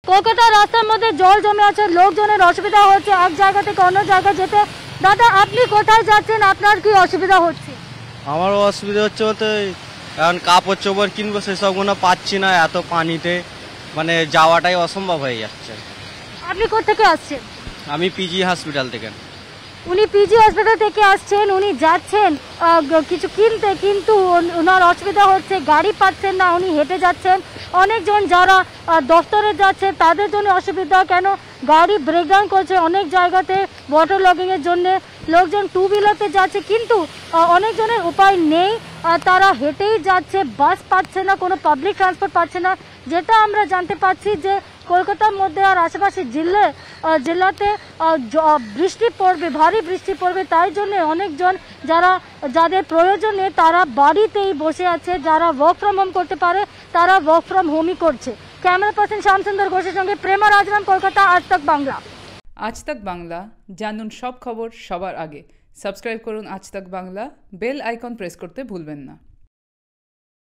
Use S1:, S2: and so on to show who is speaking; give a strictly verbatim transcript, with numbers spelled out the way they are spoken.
S1: কলকাতার রাস্তার মধ্যে জল জমে আছে, লোকজনের অসুবিধা হচ্ছে এক জায়গা থেকে অন্য জায়গায় যেতে। দাদা, আপনি কোথায় যাচ্ছেন, আপনার কি অসুবিধা হচ্ছে?
S2: আমারও অসুবিধা হচ্ছে বলতে এখন কাপড় চোপড় কিনবো সেসবগুলো পাচ্ছি না, এত পানিতে মানে যাওয়াটাই অসম্ভব হয়ে যাচ্ছে।
S1: আপনি কোথা থেকে আসছেন?
S2: আমি পিজি হসপিটাল থেকে।
S1: উনি পিজি হসপিটাল থেকে আসছেন, উনি যাচ্ছেন কিছু কিনতে, কিন্তু ওনার অসুবিধা হচ্ছে, গাড়ি পাচ্ছেন না, উনি হেঁটে যাচ্ছেন। অনেকজন যারা দফতরে যাচ্ছে তাদের জন্য অসুবিধা, কেন গাড়ি ব্রেকডাউন করছে অনেক জায়গাতে ওয়াটার লগিংয়ের জন্য। লোকজন টু হুইলারতে যাচ্ছে, কিন্তু অনেকজনের উপায় নেই, তারা হেঁটেই যাচ্ছে, বাস পাচ্ছে না, কোনো পাবলিক ট্রান্সপোর্ট পাচ্ছে না। যেটা আমরা জানতে পারছি যে কলকাতার মধ্যে আর আশেপাশে জেলা জেলাতে বৃষ্টি পড়বে, ভারী বৃষ্টি পড়বে, তাই জন্য অনেকজন যারা যাদের প্রয়োজন নেই তারা বাড়িতেই বসে আছে। যারা ওয়ার্ক ফ্রম হোম করতে পারে তারা ওয়ার্ক ফ্রম হোমই করছে। ক্যামেরা পার্সন শ্যামসুন্দর ঘোষের সঙ্গে প্রেমা রাজরাম, কলকাতা, আজ তক বাংলা।
S3: আজ তক বাংলা, জানুন সব খবর সবার আগে। সাবস্ক্রাইব করুন আজ তক বাংলা, বেল আইকন প্রেস করতে ভুলবেন না।